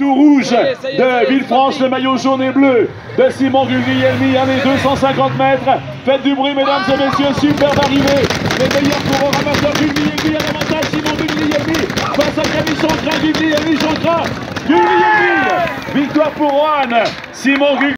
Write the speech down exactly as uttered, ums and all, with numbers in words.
tout rouge de Villefranche, le maillot jaune et bleu de Simon Guglielmi. Allez, deux cent cinquante mètres. Faites du bruit, mesdames et messieurs. Superbe arrivée. Les meilleurs coureurs amateurs. Guglielmi à l'avantage. Simon Guglielmi face à Camille Chancrin. Guglielmi, Chancrin. Guglielmi. Victoire pour Roanne. Simon Guglielmi.